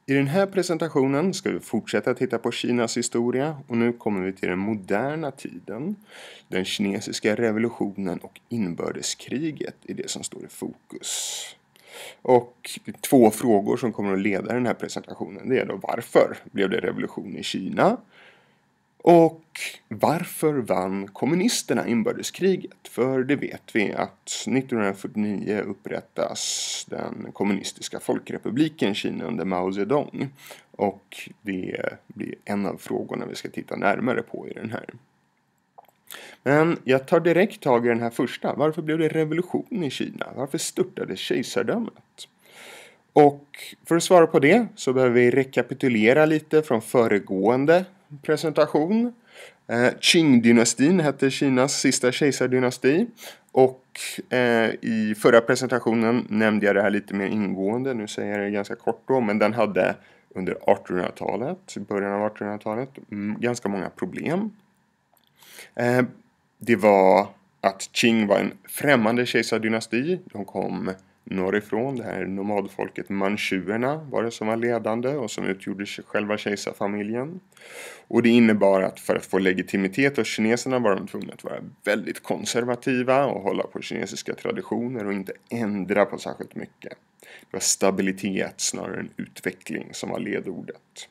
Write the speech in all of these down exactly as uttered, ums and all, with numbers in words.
I den här presentationen ska vi fortsätta titta på Kinas historia och nu kommer vi till den moderna tiden. Den kinesiska revolutionen och inbördeskriget är det som står i fokus. Och två frågor som kommer att leda den här presentationen, det är då varför blev det revolution i Kina? Och varför vann kommunisterna inbördeskriget? För det vet vi att nittonhundrafyrtionio upprättas den kommunistiska folkrepubliken Kina under Mao Zedong. Och det blir en av frågorna vi ska titta närmare på i den här. Men jag tar direkt tag i den här första. Varför blev det revolution i Kina? Varför störtade kejsardömet? Och för att svara på det så behöver vi rekapitulera lite från föregående presentation. Eh, Qing-dynastin hette Kinas sista kejsardynasti. Och eh, i förra presentationen nämnde jag det här lite mer ingående. Nu säger jag det ganska kort då. Men den hade under artonhundratalet, början av artonhundratalet, mm, ganska många problem. Eh, det var att Qing var en främmande kejsardynasti. De kom norrifrån, det här nomadfolket manchuerna var det som var ledande och som utgjorde själva kejsarfamiljen. Och det innebar att för att få legitimitet hos kineserna var de tvungna att vara väldigt konservativa och hålla på kinesiska traditioner och inte ändra på särskilt mycket. Det var stabilitet snarare än utveckling som var ledordet.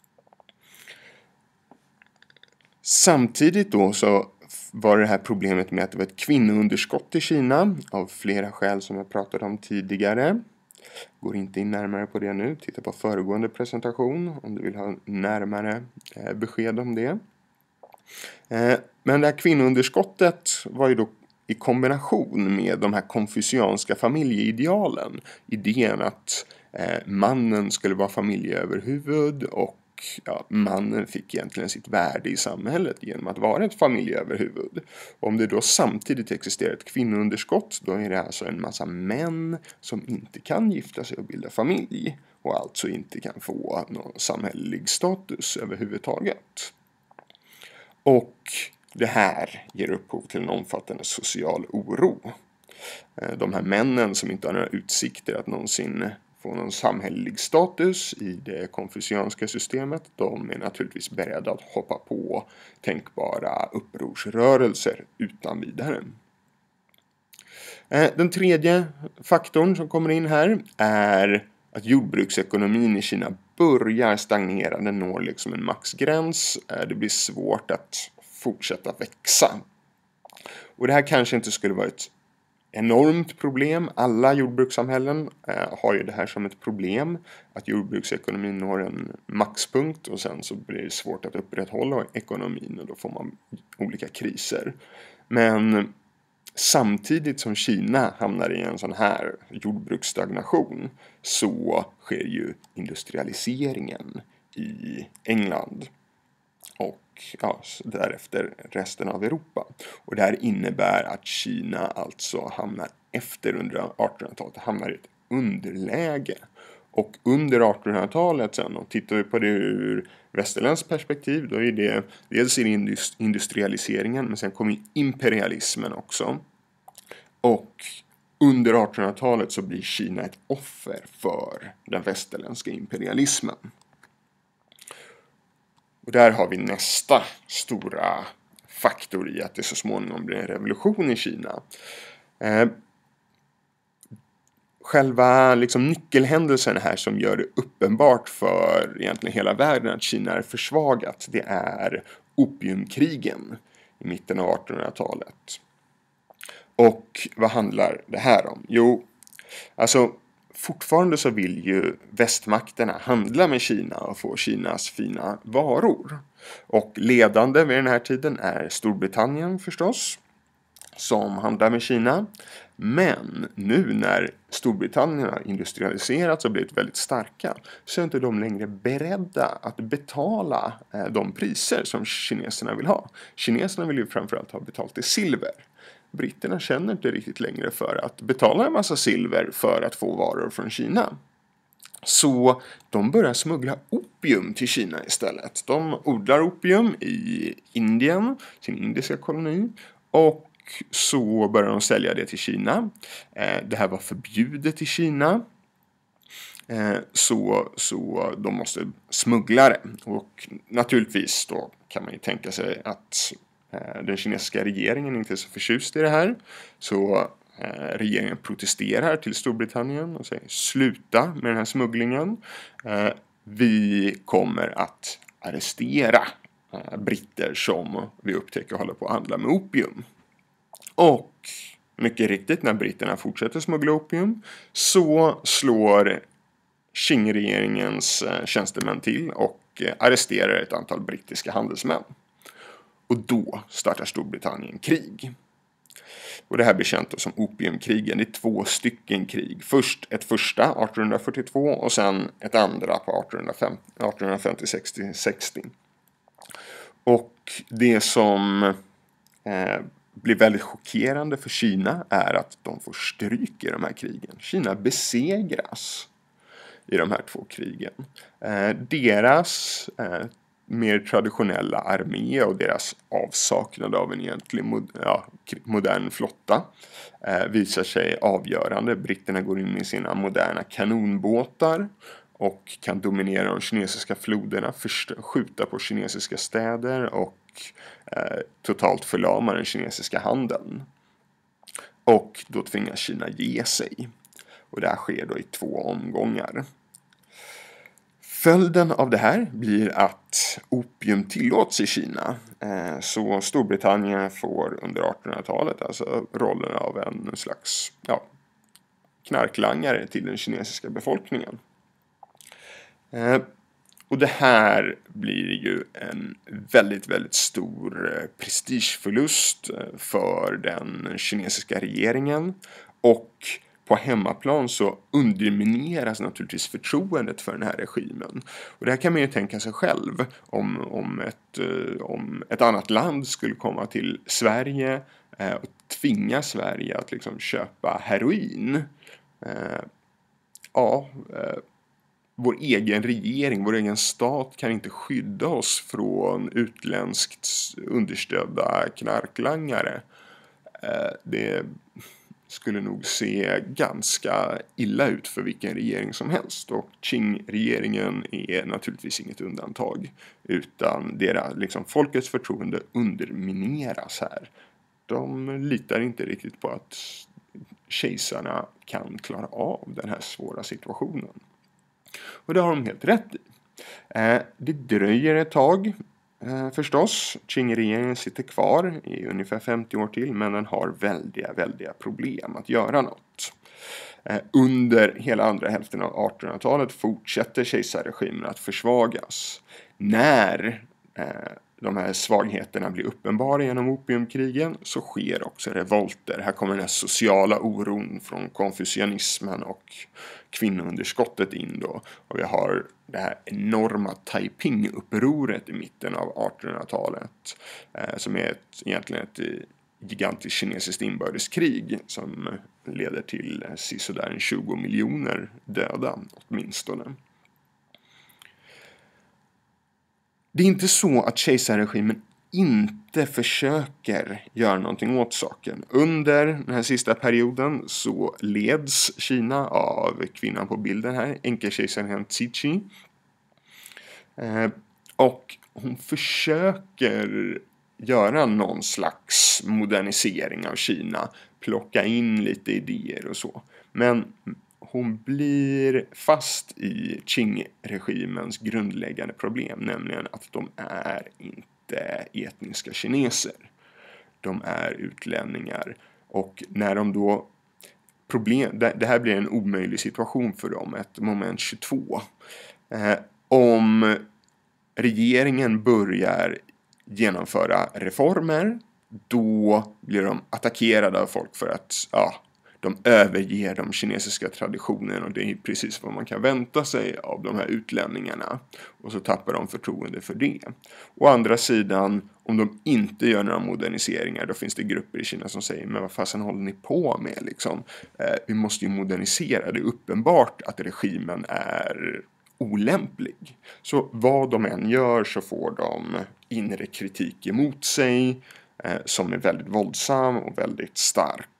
Samtidigt då så var det här problemet med att det var ett kvinnounderskott i Kina av flera skäl som jag pratade om tidigare. Går inte in närmare på det nu. Titta på föregående presentation om du vill ha närmare eh, besked om det. Eh, men det här kvinnounderskottet var ju då i kombination med de här konfucianska familjeidealen. Idén att eh, mannen skulle vara familjeöverhuvud och ja, mannen fick egentligen sitt värde i samhället genom att vara ett familjeöverhuvud. Om det då samtidigt existerar ett kvinnounderskott, då är det alltså en massa män som inte kan gifta sig och bilda familj och alltså inte kan få någon samhällelig status överhuvudtaget. Och det här ger upphov till en omfattande social oro. De här männen som inte har några utsikter att någonsin få någon samhällelig status i det konfucianska systemet, de är naturligtvis beredda att hoppa på tänkbara upprorsrörelser utan vidare. Den tredje faktorn som kommer in här är att jordbruksekonomin i Kina börjar stagnera. Den når liksom en maxgräns. Det blir svårt att fortsätta växa. Och det här kanske inte skulle vara ett enormt problem. Alla jordbrukssamhällen eh, har ju det här som ett problem. Att jordbruksekonomin når en maxpunkt och sen så blir det svårt att upprätthålla ekonomin och då får man olika kriser. Men samtidigt som Kina hamnar i en sån här jordbruksstagnation så sker ju industrialiseringen i England. Och ja, därefter resten av Europa. Och det här innebär att Kina alltså hamnar efter under artonhundratalet, hamnar i ett underläge. Och under artonhundratalet sen, och tittar vi på det ur västerländskt perspektiv, då är det dels i industrialiseringen, men sen kommer imperialismen också. Och under artonhundratalet så blir Kina ett offer för den västerländska imperialismen. Och där har vi nästa stora faktor i att det så småningom blir en revolution i Kina. Eh, själva liksom nyckelhändelsen här som gör det uppenbart för egentligen hela världen att Kina är försvagat, det är opiumkrigen i mitten av artonhundratalet. Och vad handlar det här om? Jo, alltså fortfarande så vill ju västmakterna handla med Kina och få Kinas fina varor. Och ledande vid den här tiden är Storbritannien förstås, som handlar med Kina. Men nu när Storbritannien har industrialiserats och blivit väldigt starka så är inte de längre beredda att betala de priser som kineserna vill ha. Kineserna vill ju framförallt ha betalt i silver. Britterna känner inte riktigt längre för att betala en massa silver för att få varor från Kina. Så de börjar smuggla opium till Kina istället. De odlar opium i Indien, sin indiska koloni. Och så börjar de sälja det till Kina. Det här var förbjudet i Kina. Eh, så, så de måste smuggla det. Och naturligtvis då kan man ju tänka sig att eh, den kinesiska regeringen inte är så förtjust i det här. Så eh, regeringen protesterar till Storbritannien och säger sluta med den här smugglingen. Eh, vi kommer att arrestera eh, britter som vi upptäcker håller på att handla med opium. Och mycket riktigt, när britterna fortsätter smuggla opium så slår Qing-regeringens tjänstemän till och arresterar ett antal brittiska handelsmän. Och då startar Storbritannien krig. Och det här blir känt som opiumkrigen. Det är två stycken krig. Först ett första arton fyrtiotvå och sen ett andra på arton femtio sextio. Och det som eh, blir väldigt chockerande för Kina är att de får stryk i de här krigen. Kina besegras i de här två krigen. Eh, deras eh, mer traditionella armé och deras avsaknad av en egentlig mod- ja, modern flotta eh, visar sig avgörande. Britterna går in i sina moderna kanonbåtar och kan dominera de kinesiska floderna, först- skjuta på kinesiska städer och eh, totalt förlama den kinesiska handeln. Och då tvingas Kina ge sig. Och det här sker då i två omgångar. Följden av det här blir att opium tillåts i Kina. Så Storbritannien får under artonhundratalet alltså rollen av en slags ja, knarklangare till den kinesiska befolkningen. Och det här blir ju en väldigt, väldigt stor prestigeförlust för den kinesiska regeringen. Och på hemmaplan så undermineras naturligtvis förtroendet för den här regimen. Och det här kan man ju tänka sig själv. Om, om, ett, om ett annat land skulle komma till Sverige och tvinga Sverige att liksom köpa heroin. Ja... Vår egen regering, vår egen stat kan inte skydda oss från utländskt understödda knarklangare. Det skulle nog se ganska illa ut för vilken regering som helst. Och Qing-regeringen är naturligtvis inget undantag. Utan deras, liksom, folkets förtroende undermineras här. De litar inte riktigt på att kejsarna kan klara av den här svåra situationen. Och det har de helt rätt i. Eh, det dröjer ett tag eh, förstås. Qing-regeringen sitter kvar i ungefär femtio år till. Men den har väldiga, väldiga problem att göra något. Eh, under hela andra hälften av artonhundratalet fortsätter kejsarregimen att försvagas. När eh, de här svagheterna blir uppenbara genom opiumkrigen så sker också revolter. Här kommer den här sociala oron från konfucianismen och kvinnounderskottet in då. Och vi har det här enorma Taiping-upproret i mitten av artonhundratalet eh, som är ett, egentligen ett gigantiskt kinesiskt inbördeskrig som leder till sådär tjugo miljoner döda åtminstone. Det är inte så att kejsarregimen inte försöker göra någonting åt saken. Under den här sista perioden så leds Kina av kvinnan på bilden här, enkekejsaren Cixi. Eh, och hon försöker göra någon slags modernisering av Kina, plocka in lite idéer och så. Men hon blir fast i Qing-regimens grundläggande problem, nämligen att de är inte etniska kineser. De är utlänningar. Och när de då problem, det här blir en omöjlig situation för dem, ett moment tjugotvå. Eh, om regeringen börjar genomföra reformer, då blir de attackerade av folk för att ja, de överger de kinesiska traditionerna, och det är precis vad man kan vänta sig av de här utlänningarna. Och så tappar de förtroende för det. Å andra sidan, om de inte gör några moderniseringar, då finns det grupper i Kina som säger, men vad fasen håller ni på med liksom? Eh, vi måste ju modernisera, det är uppenbart att regimen är olämplig. Så vad de än gör så får de inre kritik emot sig eh, som är väldigt våldsam och väldigt stark.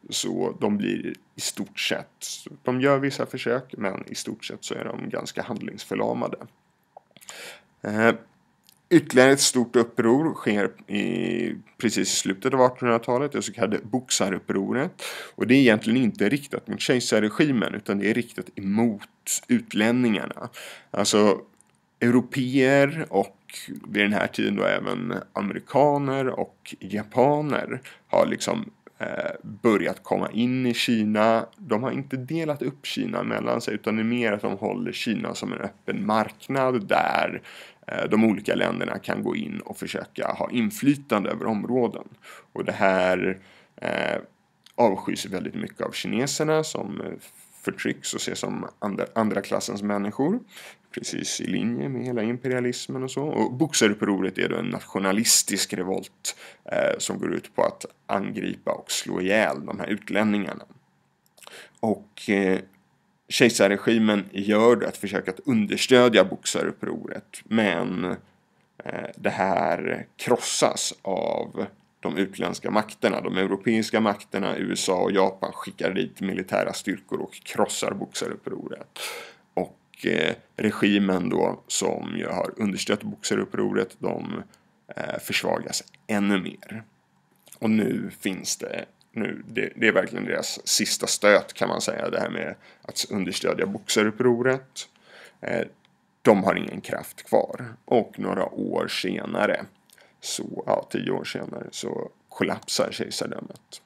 Så de blir i stort sett, de gör vissa försök, men i stort sett så är de ganska handlingsförlamade. Eh, Ytterligare ett stort uppror sker i, precis i slutet av artonhundratalet, det så kallade boxarupproret. Och det är egentligen inte riktat mot kejsarregimen, utan det är riktat emot utlänningarna. Alltså europeer och vid den här tiden då även amerikaner och japaner har liksom eh, börjat komma in i Kina. De har inte delat upp Kina mellan sig, utan det är mer att de håller Kina som en öppen marknad där de olika länderna kan gå in och försöka ha inflytande över områden. Och det här eh, avskys väldigt mycket av kineserna som förtrycks och ses som andra, andra klassens människor. Precis i linje med hela imperialismen och så. Och boxarupproret är då en nationalistisk revolt eh, som går ut på att angripa och slå ihjäl de här utlänningarna. Och eh, kejsarregimen gör det att försöka att understödja boxarupproret, men eh, det här krossas av de utländska makterna. De europeiska makterna, U S A och Japan, skickar dit militära styrkor och krossar boxarupproret. Och eh, regimen då, som ju har understött boxarupproret, de eh, försvagas ännu mer. Och nu finns det Nu, det, det är verkligen deras sista stöt, kan man säga, det här med att understödja boxarupproret. Eh, de har ingen kraft kvar. Och några år senare, så, ja, tio år senare, så kollapsar kejsardömet.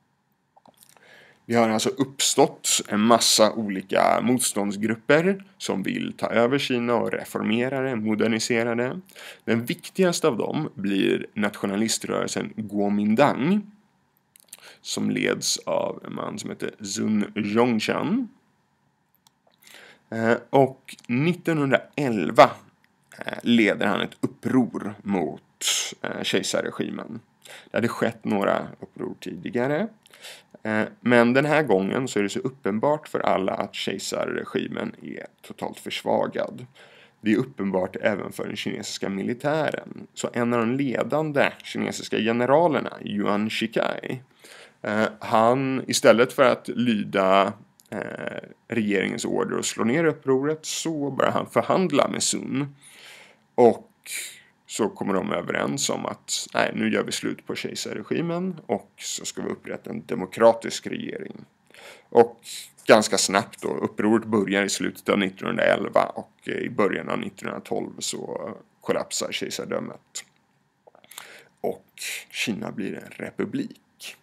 Vi har alltså uppstått en massa olika motståndsgrupper som vill ta över Kina och reformera det, modernisera det. Den viktigaste av dem blir nationaliströrelsen Kuomintang, som leds av en man som heter Sun Yongchan. Eh, och nittonhundraelva eh, leder han ett uppror mot eh, kejsarregimen. Det hade skett några uppror tidigare. Eh, men den här gången så är det så uppenbart för alla att kejsarregimen är totalt försvagad. Det är uppenbart även för den kinesiska militären. Så en av de ledande kinesiska generalerna, Yuan Shikai, Uh, han, istället för att lyda uh, regeringens order och slå ner upproret, så börjar han förhandla med Sun. Och så kommer de överens om att nej, nu gör vi slut på kejsarregimen och så ska vi upprätta en demokratisk regering. Och ganska snabbt då, upproret börjar i slutet av nittonhundraelva och i början av nittonhundratolv så kollapsar kejsardömet. Och Kina blir en republik.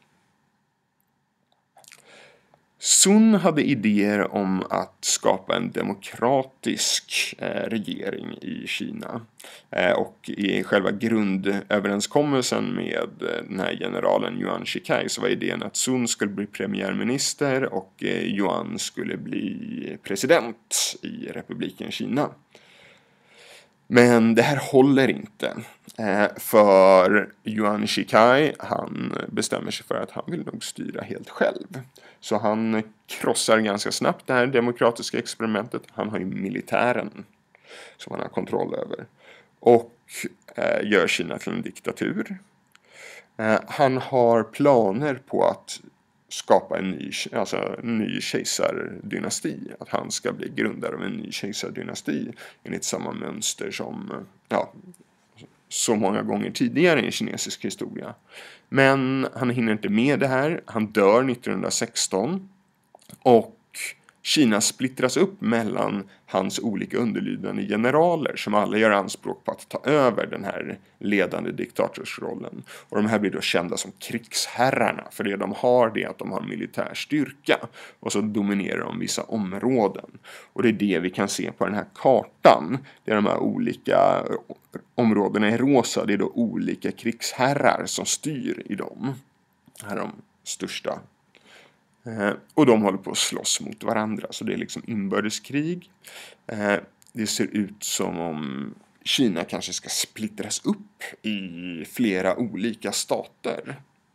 Sun hade idéer om att skapa en demokratisk eh, regering i Kina. Eh, och i själva grundöverenskommelsen med eh, den här generalen Yuan Shikai så var idén att Sun skulle bli premiärminister och eh, Yuan skulle bli president i republiken Kina. Men det här håller inte. Eh, för Yuan Shikai, han bestämmer sig för att han vill nog styra helt själv. Så han krossar ganska snabbt det här demokratiska experimentet. Han har ju militären som han har kontroll över. Och eh, gör Kina till en diktatur. Eh, han har planer på att skapa en ny, alltså en ny kejsardynasti. Att han ska bli grundare av en ny kejsardynasti enligt samma mönster som ja, så många gånger tidigare i kinesisk historia. Men han hinner inte med det här. Han dör nittonhundrasexton och Kina splittras upp mellan hans olika underlydande generaler som alla gör anspråk på att ta över den här ledande diktatorsrollen. Och de här blir då kända som krigsherrarna, för det de har det är att de har militär styrka och så dominerar de vissa områden. Och det är det vi kan se på den här kartan. Det är de här olika områdena i rosa, det är då olika krigsherrar som styr i dem. Här är de största. Eh, och de håller på att slåss mot varandra. Så det är liksom inbördeskrig. Eh, det ser ut som om Kina kanske ska splittras upp i flera olika stater.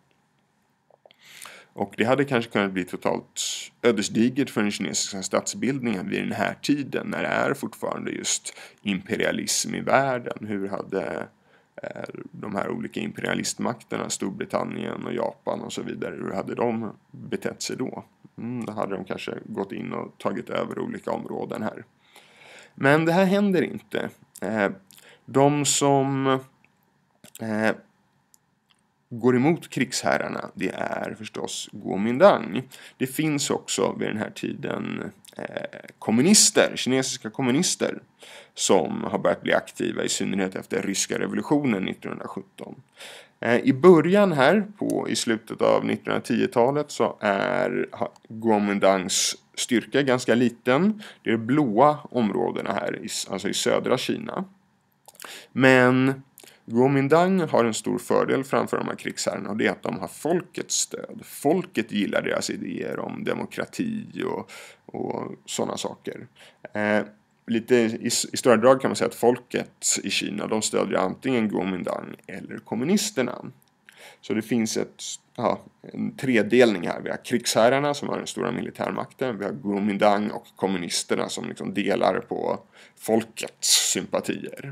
Och det hade kanske kunnat bli totalt ödesdigert för den kinesiska statsbildningen vid den här tiden. När det är fortfarande just imperialism i världen. Hur hade de här olika imperialistmakterna, Storbritannien och Japan och så vidare, hur hade de betett sig då? Mm, då hade de kanske gått in och tagit över olika områden här. Men det här händer inte. De som går emot krigsherrarna, det är förstås Kuomintang. Det finns också vid den här tiden eh, kommunister, kinesiska kommunister, som har börjat bli aktiva, i synnerhet efter ryska revolutionen nittonhundrasjutton. Eh, I början här, på, i slutet av nittonhundratiotalet, så är Kuomintangs styrka ganska liten. Det är de blåa områdena här, alltså i södra Kina. Men Kuomintang har en stor fördel framför de här krigsherrarna, och det är att de har folkets stöd. Folket gillar deras idéer om demokrati och, och sådana saker. Eh, lite i, i stora drag kan man säga att folket i Kina, de stödjer antingen Kuomintang eller kommunisterna. Så det finns ett, ja, en tredelning här. Vi har krigsherrarna som har den stora militärmakten. Vi har Kuomintang och kommunisterna som liksom delar på folkets sympatier.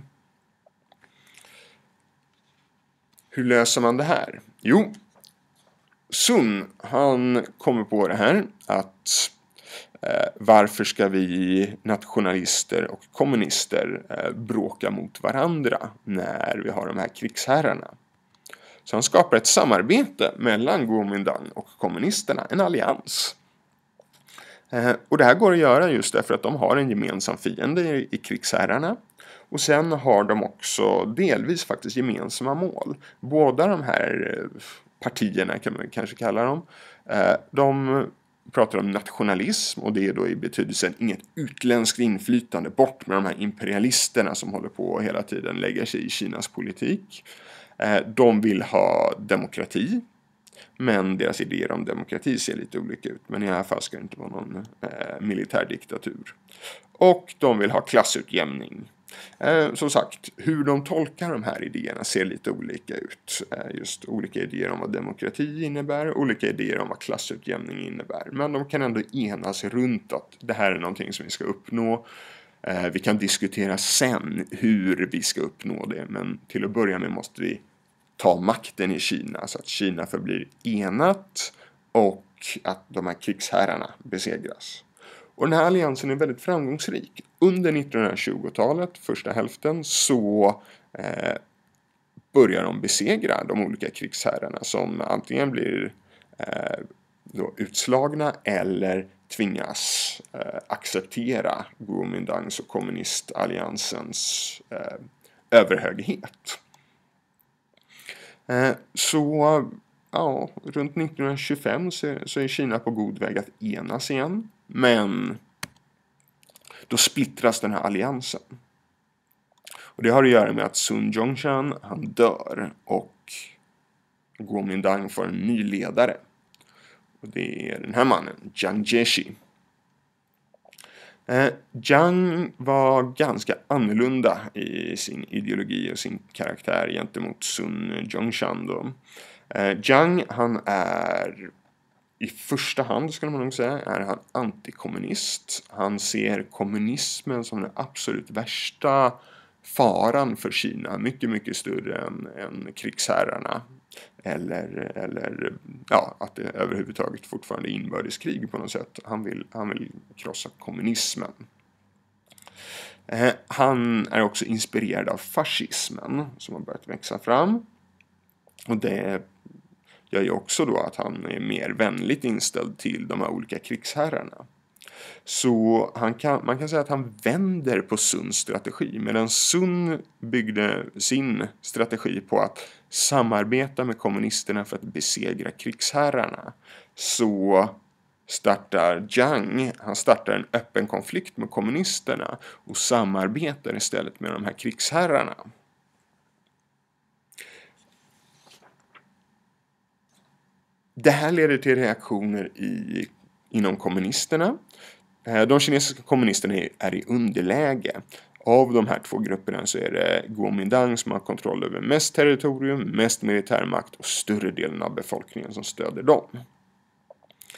Hur löser man det här? Jo, Sun, han kommer på det här att eh, varför ska vi nationalister och kommunister eh, bråka mot varandra när vi har de här krigsherrarna? Så han skapar ett samarbete mellan Kuomintang och kommunisterna, en allians. Eh, och det här går att göra just därför att de har en gemensam fiende i, i krigsherrarna. Och sen har de också delvis faktiskt gemensamma mål. Båda de här partierna kan man kanske kalla dem. De pratar om nationalism, och det är då i betydelsen inget utländskt inflytande, bort med de här imperialisterna som håller på och hela tiden lägger sig i Kinas politik. De vill ha demokrati, men deras idéer om demokrati ser lite olika ut. Men i alla fall ska det inte vara någon eh, militärdiktatur. Och de vill ha klassutjämning. Eh, som sagt, hur de tolkar de här idéerna ser lite olika ut. Eh, just olika idéer om vad demokrati innebär, olika idéer om vad klassutjämning innebär. Men de kan ändå enas runt att det här är någonting som vi ska uppnå. Eh, vi kan diskutera sen hur vi ska uppnå det, men till att börja med måste vi ta makten i Kina så att Kina förblir enat och att de här krigsherrarna besegras. Och den här alliansen är väldigt framgångsrik. Under nittonhundratjugotalet, första hälften, så eh, börjar de besegra de olika krigsherrarna som antingen blir eh, då utslagna eller tvingas eh, acceptera Kuomintangs och kommunistalliansens eh, överhöghet. Eh, så ja, runt nittonhundratjugofem så, så är Kina på god väg att enas igen. Men då splittras den här alliansen. Och det har att göra med att Sun Yong-chan, han dör och Kuomintang får en ny ledare. Och det är den här mannen, Jiang Jiechi. Eh, Jiang var ganska annorlunda i sin ideologi och sin karaktär gentemot Sun Yong-chan då. Eh, Jiang, han är i första hand, skulle man nog säga, är han antikommunist. Han ser kommunismen som den absolut värsta faran för Kina. Mycket, mycket större än, än krigsherrarna. Eller, eller ja, att det överhuvudtaget fortfarande är inbördeskrig på något sätt. Han vill, han vill krossa kommunismen. Eh, han är också inspirerad av fascismen som har börjat växa fram. Och det gör ju också då att han är mer vänligt inställd till de här olika krigsherrarna. Så han kan, man kan säga att han vänder på Suns strategi. Medan Sun byggde sin strategi på att samarbeta med kommunisterna för att besegra krigsherrarna, så startar Jiang, han startar en öppen konflikt med kommunisterna och samarbetar istället med de här krigsherrarna. Det här leder till reaktioner i, inom kommunisterna. De kinesiska kommunisterna är, är i underläge. Av de här två grupperna så är det Kuomintang som har kontroll över mest territorium, mest militärmakt och större delen av befolkningen som stöder dem.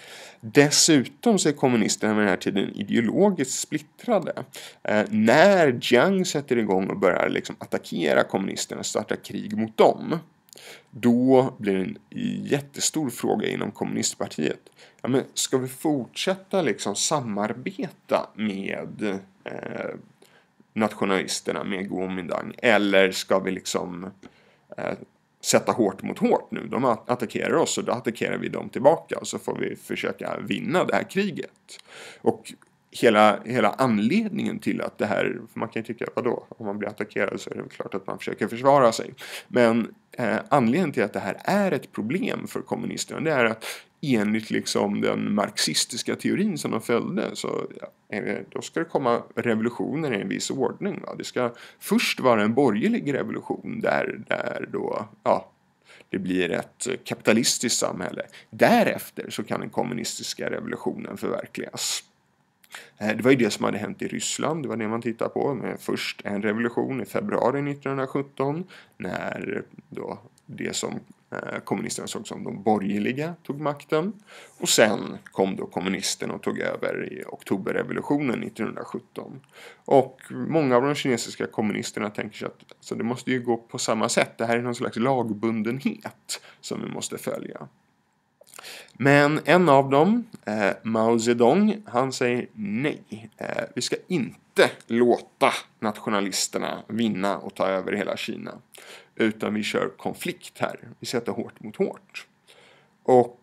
Dessutom så är kommunisterna vid den här tiden ideologiskt splittrade. Eh, när Jiang sätter igång och börjar liksom attackera kommunisterna och starta krig mot dem, då blir det en jättestor fråga inom kommunistpartiet. Ja, men ska vi fortsätta liksom samarbeta med eh, nationalisterna, med Kuomintang, eller ska vi liksom eh, sätta hårt mot hårt nu? De attackerar oss och då attackerar vi dem tillbaka och så får vi försöka vinna det här kriget. Och hela, hela anledningen till att det här, för man kan ju tycka, vadå, om man blir attackerad så är det klart att man försöker försvara sig. Men eh, anledningen till att det här är ett problem för kommunisterna, det är att enligt liksom den marxistiska teorin som de följde, så ja, då ska det komma revolutioner i en viss ordning. Va? Det ska först vara en borgerlig revolution där, där då, ja, det blir ett kapitalistiskt samhälle. Därefter så kan den kommunistiska revolutionen förverkligas. Det var ju det som hade hänt i Ryssland, det var det man tittade på. Med först en revolution i februari nittonhundrasjutton när då det som kommunisterna såg som de borgerliga tog makten. Och sen kom då kommunisterna och tog över i oktoberrevolutionen nittonhundrasjutton. Och många av de kinesiska kommunisterna tänker sig att alltså, det måste ju gå på samma sätt. Det här är någon slags lagbundenhet som vi måste följa. Men en av dem, eh, Mao Zedong, han säger nej. Eh, vi ska inte låta nationalisterna vinna och ta över hela Kina. Utan vi kör konflikt här. Vi sätter hårt mot hårt. Och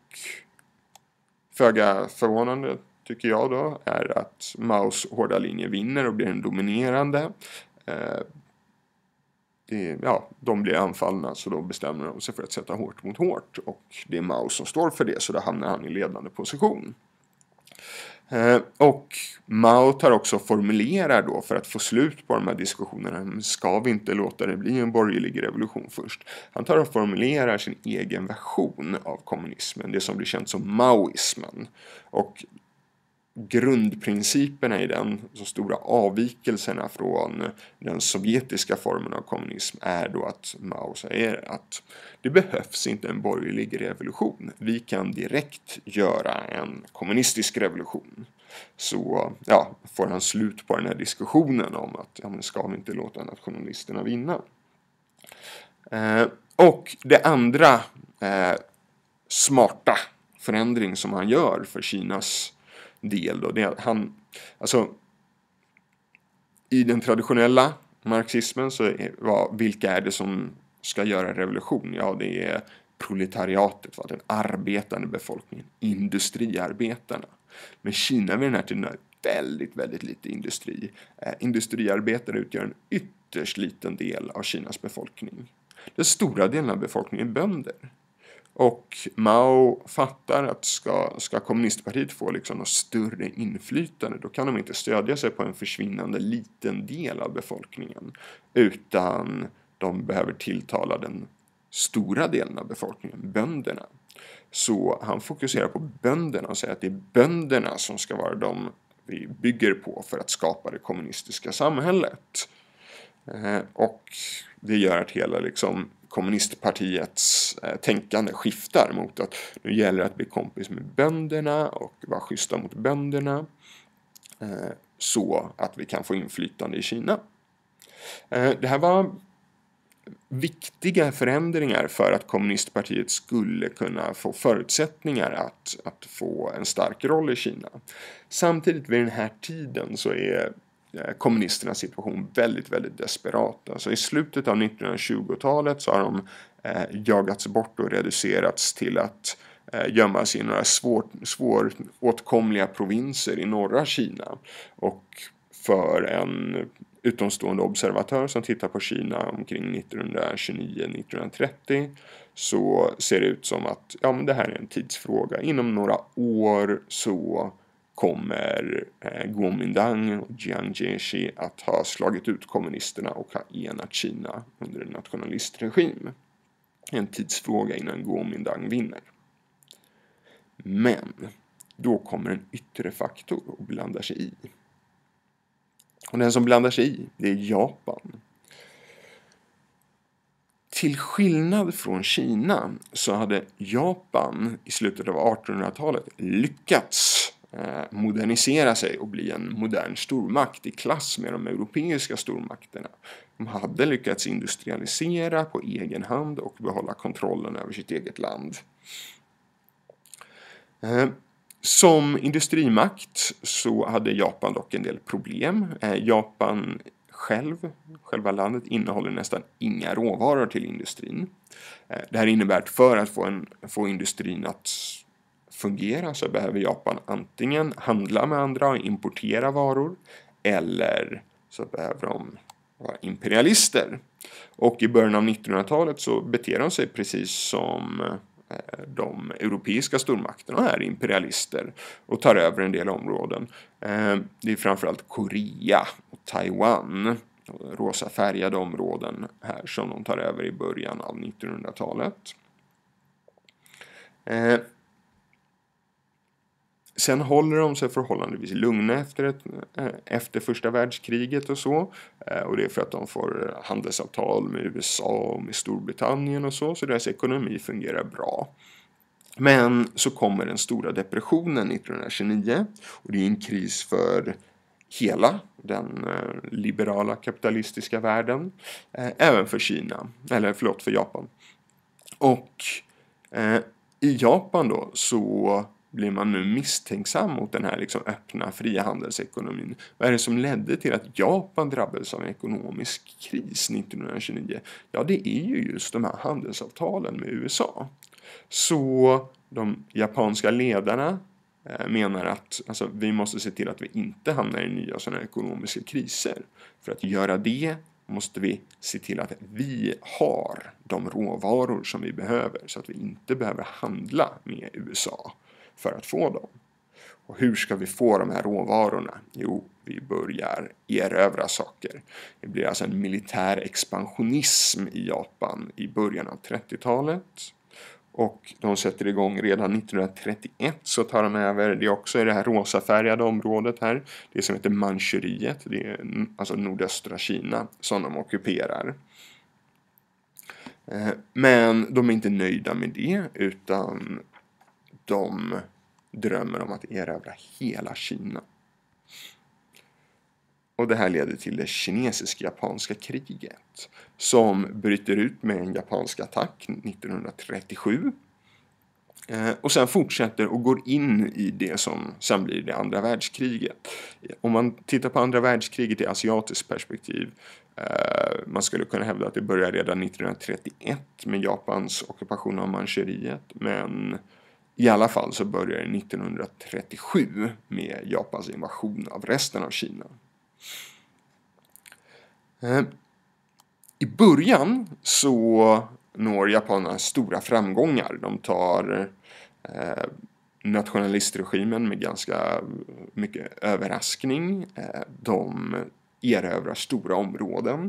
föga förvånande tycker jag då är att Maos hårda linje vinner och blir en dominerande. Eh, det, ja, de blir anfallna så då bestämmer de sig för att sätta hårt mot hårt. Och det är Mao som står för det så då hamnar han i ledande position. Eh, och Mao tar också och formulerar då för att få slut på de här diskussionerna. Ska vi inte låta det bli en borgerlig revolution först? Han tar och formulerar sin egen version av kommunismen. Det som blir känt som maoismen. Och grundprinciperna i den, så stora avvikelserna från den sovjetiska formen av kommunism, är då att Mao säger att det behövs inte en borgerlig revolution. Vi kan direkt göra en kommunistisk revolution. Så ja, får han slut på den här diskussionen om att ja, men ska vi inte låta nationalisterna vinna. Eh, och det andra eh, smarta förändring som han gör för Kinas del då, det är att han, alltså i den traditionella marxismen så är, vad, vilka är det som ska göra revolution? Ja, det är proletariatet, va? Den arbetande befolkningen, industriarbetarna. Men Kina vid den här tiden har väldigt, väldigt lite industri. Eh, industriarbetare utgör en ytterst liten del av Kinas befolkning. Den stora delen av befolkningen är bönder. Och Mao fattar att ska, ska kommunistpartiet få liksom något större inflytande, då kan de inte stödja sig på en försvinnande liten del av befolkningen, utan de behöver tilltala den stora delen av befolkningen, bönderna. Så han fokuserar på bönderna och säger att det är bönderna som ska vara de vi bygger på för att skapa det kommunistiska samhället. Eh, och det gör att hela liksom kommunistpartiets eh, tänkande skiftar mot att nu gäller det att bli kompis med bönderna och vara schyssta mot bönderna eh, så att vi kan få inflytande i Kina. Eh, det här var viktiga förändringar för att kommunistpartiet skulle kunna få förutsättningar att, att få en stark roll i Kina. Samtidigt vid den här tiden så är kommunisternas situation väldigt, väldigt desperat. Alltså i slutet av nittonhundratjugotalet så har de eh, jagats bort och reducerats till att eh, gömma sig i några svår, svåråtkomliga provinser i norra Kina. Och för en utomstående observatör som tittar på Kina omkring nittonhundratjugonio nittonhundratrettio så ser det ut som att ja, men det här är en tidsfråga. Inom några år så kommer eh, Kuomintang och Jiang Jiechi att ha slagit ut kommunisterna och ha enat Kina under en nationalistregim. En tidsfråga innan Kuomintang vinner. Men då kommer en yttre faktor och blandar sig i. Och den som blandar sig i, det är Japan. till skillnad från Kina så hade Japan i slutet av artonhundratalet lyckats modernisera sig och bli en modern stormakt i klass med de europeiska stormakterna. De hade lyckats industrialisera på egen hand och behålla kontrollen över sitt eget land. Som industrimakt så hade Japan dock en del problem. Japan själv, själva landet innehåller nästan inga råvaror till industrin. Det här innebär att för att få, en, få industrin att fungera så behöver Japan antingen handla med andra och importera varor, eller så behöver de vara imperialister. Och i början av nittonhundratalet så beter de sig precis som de europeiska stormakterna är imperialister och tar över en del områden. Det är framförallt Korea och Taiwan, rosafärgade områden här, som de tar över i början av nittonhundratalet. Sen håller de sig förhållandevis lugna efter, ett, efter första världskriget och så. Och det är för att de får handelsavtal med U S A och med Storbritannien och så. Så deras ekonomi fungerar bra. Men så kommer den stora depressionen nittonhundratjugonio. Och det är en kris för hela den liberala kapitalistiska världen. Även för Kina. Eller förlåt, för Japan. Och eh, i Japan då så blir man nu misstänksam mot den här liksom öppna frihandelsekonomin. Vad är det som ledde till att Japan drabbades av en ekonomisk kris nittonhundratjugonio? Ja, det är ju just de här handelsavtalen med U S A. Så de japanska ledarna eh, menar att alltså, vi måste se till att vi inte hamnar i nya sådana ekonomiska kriser. För att göra det måste vi se till att vi har de råvaror som vi behöver, så att vi inte behöver handla med U S A för att få dem. Och hur ska vi få de här råvarorna? Jo, vi börjar erövra saker. Det blir alltså en militär expansionism i Japan i början av trettiotalet. Och de sätter igång redan nittonhundratrettioett, så tar de över, det är också i det här rosafärgade området här, det som heter Manchuriet, det är alltså nordöstra Kina som de ockuperar. Men de är inte nöjda med det, utan de drömmer om att erövra hela Kina. Och det här leder till det kinesisk-japanska kriget, som bryter ut med en japansk attack nittonhundratrettiosju. Eh, och sen fortsätter och går in i det som sen blir det andra världskriget. Om man tittar på andra världskriget i asiatiskt perspektiv, eh, man skulle kunna hävda att det börjar redan nittonhundratrettioett med Japans ockupation av Manchuriet, men i alla fall så börjar det nittonhundratrettiosju med Japans invasion av resten av Kina. I början så når japanerna stora framgångar. De tar eh, nationalistregimen med ganska mycket överraskning. Eh, de erövrar stora områden.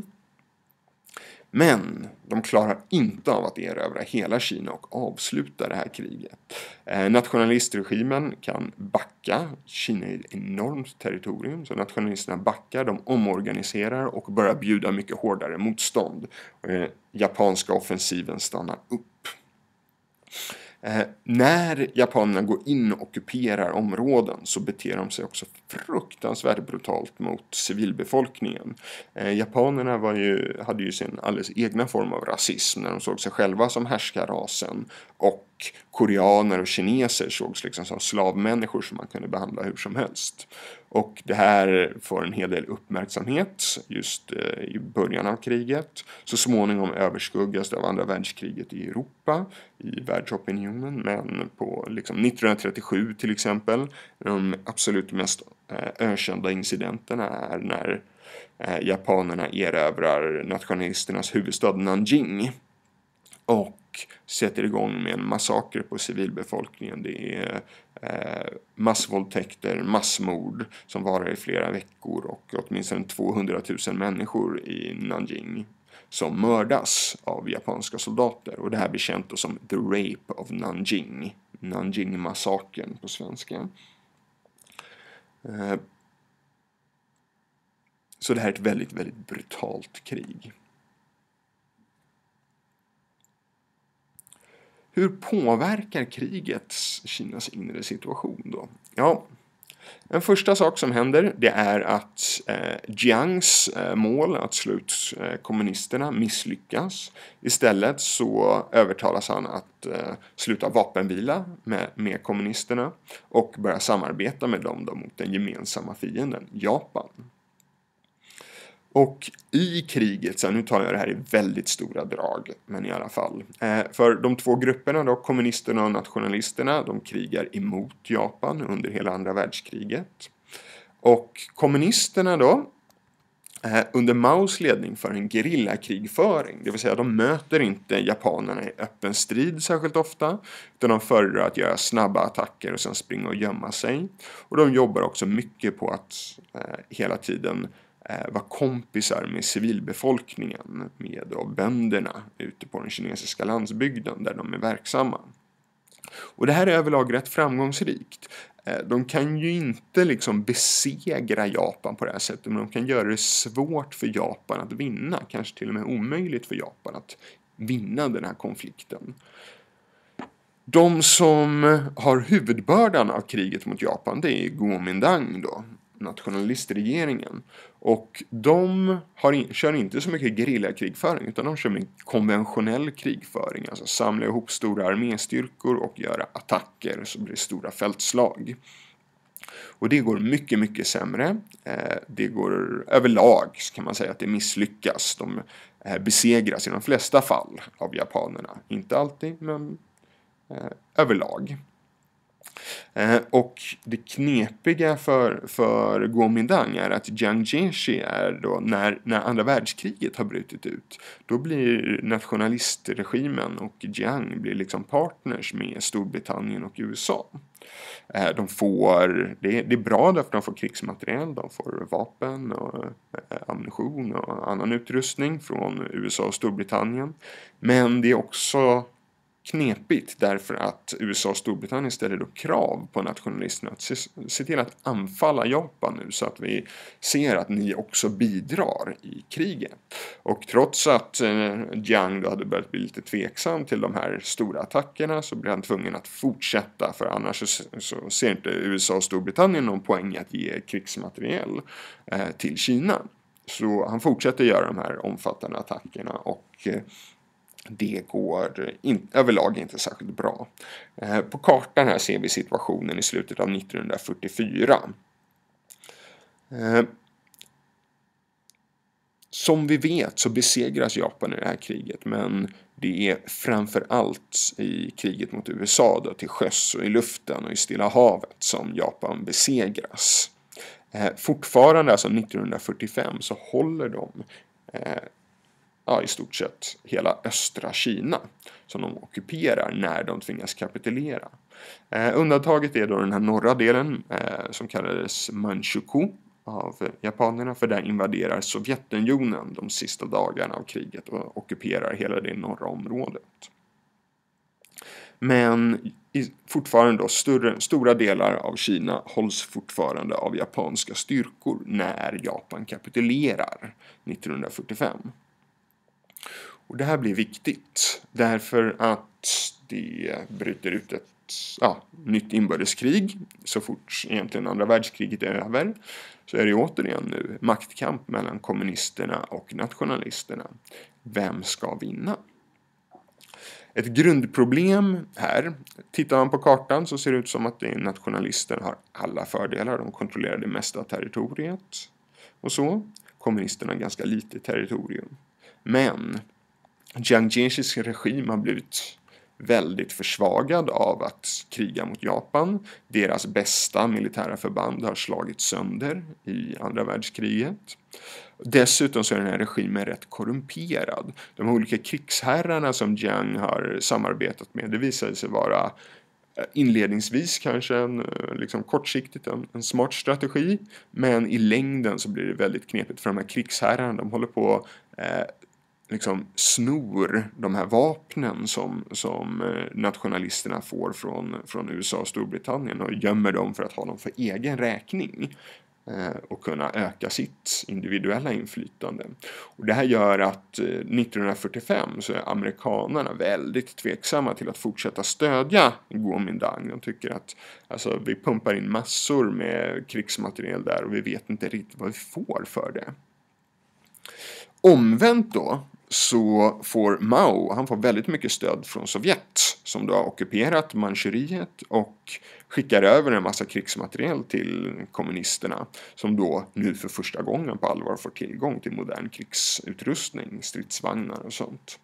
Men de klarar inte av att erövra hela Kina och avsluta det här kriget. Eh, nationalistregimen kan backa. Kina är ett enormt territorium, så nationalisterna backar, de omorganiserar och börjar bjuda mycket hårdare motstånd. Eh, japanska offensiven stannar upp. Eh, när japanerna går in och ockuperar områden så beter de sig också fruktansvärt brutalt mot civilbefolkningen. Eh, japanerna var ju, hade ju sin alldeles egna form av rasism när de såg sig själva som härskarrasen, och koreaner och kineser sågs liksom som slavmänniskor som man kunde behandla hur som helst. Och det här får en hel del uppmärksamhet just eh, i början av kriget. Så småningom överskuggas av andra världskriget i Europa, i världsopinionen. Men på liksom nittonhundratrettiosju till exempel, de absolut mest eh, ökända incidenterna är när eh, japanerna erövrar nationalisternas huvudstad Nanjing. Och sätter igång med en massaker på civilbefolkningen. Det är eh, massvåldtäkter, massmord som varar i flera veckor, och åtminstone tvåhundratusen människor i Nanjing som mördas av japanska soldater. Och det här blir känt som The Rape of Nanjing. Nanjing-massakern på svenska. Eh, så det här är ett väldigt, väldigt brutalt krig. Hur påverkar kriget Kinas inre situation då? Ja, en första sak som händer det är att eh, Jiangs eh, mål att slå ut eh, kommunisterna misslyckas. Istället så övertalas han att eh, sluta vapenvila med, med kommunisterna och börja samarbeta med dem då mot den gemensamma fienden, Japan. Och i kriget, så nu tar jag det här i väldigt stora drag, men i alla fall. Eh, för de två grupperna då, kommunisterna och nationalisterna, de krigar emot Japan under hela andra världskriget. Och kommunisterna då, eh, under Maos ledning för en gerillakrigföring. Det vill säga de möter inte japanerna i öppen strid särskilt ofta. Utan de föredrar att göra snabba attacker och sen springa och gömma sig. Och de jobbar också mycket på att eh, hela tiden var kompisar med civilbefolkningen, med då bönderna ute på den kinesiska landsbygden där de är verksamma. Och det här är överlag rätt framgångsrikt. De kan ju inte liksom besegra Japan på det här sättet, men de kan göra det svårt för Japan att vinna, kanske till och med omöjligt för Japan att vinna den här konflikten. De som har huvudbördan av kriget mot Japan, det är Kuomintang då, nationalistregeringen. Och de har in, kör inte så mycket gerillakrigföring, utan de kör med konventionell krigföring. Alltså samla ihop stora arméstyrkor och göra attacker, så blir det stora fältslag. Och det går mycket, mycket sämre. Det går överlag, kan man säga, att det misslyckas. De besegras i de flesta fall av japanerna. Inte alltid, men överlag. Eh, och det knepiga för, för Kuomintang är att Jiang Jiechi är då, när, när andra världskriget har brutit ut, då blir nationalistregimen och Jiang blir liksom partners med Storbritannien och U S A. Eh, de får, det, det är bra därför de får krigsmateriel, de får vapen och eh, ammunition och annan utrustning från U S A och Storbritannien. Men det är också knepigt därför att U S A och Storbritannien ställer då krav på nationalisterna att se, se till att anfalla Japan nu, så att vi ser att ni också bidrar i kriget. Och trots att eh, Jiang då hade börjat bli lite tveksam till de här stora attackerna, så blir han tvungen att fortsätta, för annars så, så ser inte U S A och Storbritannien någon poäng att ge krigsmateriel eh, till Kina. Så han fortsätter göra de här omfattande attackerna, och eh, det går in, överlag inte särskilt bra. Eh, på kartan här ser vi situationen i slutet av nittonhundrafyrtiofyra. Eh, som vi vet så besegras Japan i det här kriget, men det är framför allt i kriget mot U S A då, till sjöss och i luften och i Stilla havet som Japan besegras. Eh, fortfarande, alltså nittonhundrafyrtiofem, så håller de eh, ja, i stort sett hela östra Kina som de ockuperar när de tvingas kapitulera. Eh, undantaget är då den här norra delen eh, som kallades Manchukuo av japanerna, för där invaderar Sovjetunionen de sista dagarna av kriget och ockuperar hela det norra området. Men i, fortfarande då, större, stora delar av Kina hålls fortfarande av japanska styrkor när Japan kapitulerar nittonhundrafyrtiofem. Och det här blir viktigt därför att det bryter ut ett ja, nytt inbördeskrig. Så fort egentligen andra världskriget är över så är det återigen nu maktkamp mellan kommunisterna och nationalisterna. Vem ska vinna? Ett grundproblem här, tittar man på kartan så ser det ut som att det nationalisterna har alla fördelar. De kontrollerar det mesta av territoriet och så. Kommunisterna har ganska lite territorium. Men Jiang Jiechis regim har blivit väldigt försvagad av att kriga mot Japan. Deras bästa militära förband har slagits sönder i andra världskriget. Dessutom så är den här regimen rätt korrumperad. De olika krigsherrarna som Jiang har samarbetat med, det visade sig vara inledningsvis kanske en, liksom kortsiktigt en, en smart strategi. Men i längden så blir det väldigt knepigt, för de här krigsherrarna, de håller på eh, liksom snor de här vapnen som, som nationalisterna får från, från U S A och Storbritannien och gömmer dem för att ha dem för egen räkning. och kunna öka sitt individuella inflytande. Och det här gör att nittonhundrafyrtiofem så är amerikanerna väldigt tveksamma till att fortsätta stödja Kuomintang. De tycker att alltså, vi pumpar in massor med krigsmateriel där och vi vet inte riktigt vad vi får för det. Omvänt då så får Mao, han får väldigt mycket stöd från Sovjet som då har ockuperat Manchuriet och skickar över en massa krigsmateriel till kommunisterna som då nu för första gången på allvar får tillgång till modern krigsutrustning, stridsvagnar och sånt.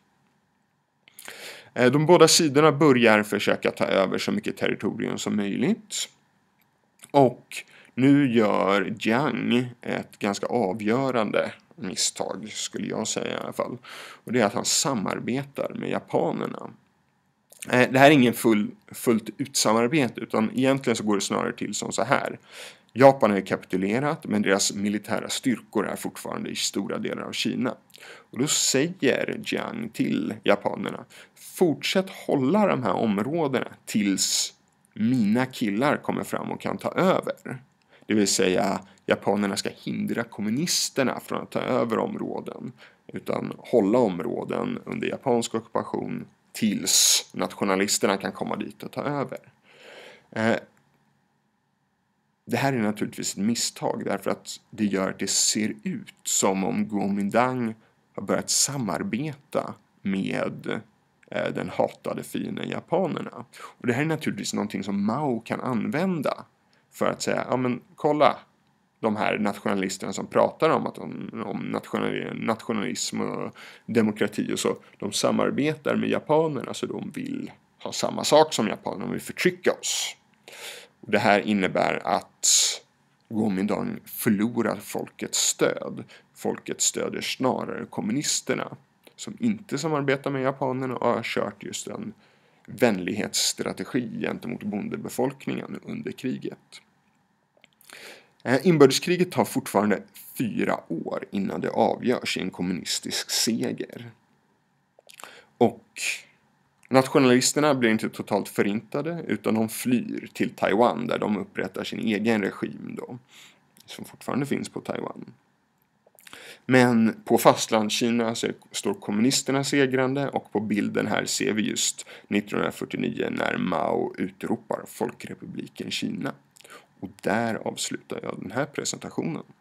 De båda sidorna börjar försöka ta över så mycket territorium som möjligt och nu gör Jiang ett ganska avgörande misstag skulle jag säga i alla fall. Och det är att han samarbetar med japanerna. Det här är ingen full, fullt ut samarbete utan egentligen så går det snarare till som så här. Japan har kapitulerat men deras militära styrkor är fortfarande i stora delar av Kina. Och då säger Jiang till japanerna: fortsätt hålla de här områdena tills mina killar kommer fram och kan ta över. Det vill säga japanerna ska hindra kommunisterna från att ta över områden utan hålla områden under japansk ockupation tills nationalisterna kan komma dit och ta över. Eh, det här är naturligtvis ett misstag därför att det gör att det ser ut som om Kuomintang har börjat samarbeta med eh, den hatade fienden japanerna. Och det här är naturligtvis någonting som Mao kan använda för att säga, ja men kolla, de här nationalisterna som pratar om, att de, om nationalism och demokrati och så, de samarbetar med japanerna så de vill ha samma sak som japanerna, de vill förtrycka oss. Och det här innebär att Kuomintang förlorar folkets stöd. Folket stöder snarare kommunisterna som inte samarbetar med japanerna och har kört just en vänlighetsstrategi gentemot bondebefolkningen under kriget. Inbördeskriget tar fortfarande fyra år innan det avgörs i en kommunistisk seger. Och nationalisterna blir inte totalt förintade utan de flyr till Taiwan där de upprättar sin egen regim då, som fortfarande finns på Taiwan. Men på fastlandskina så står kommunisterna segrande och på bilden här ser vi just nittonhundrafyrtionio när Mao utropar Folkrepubliken Kina. Och där avslutar jag den här presentationen.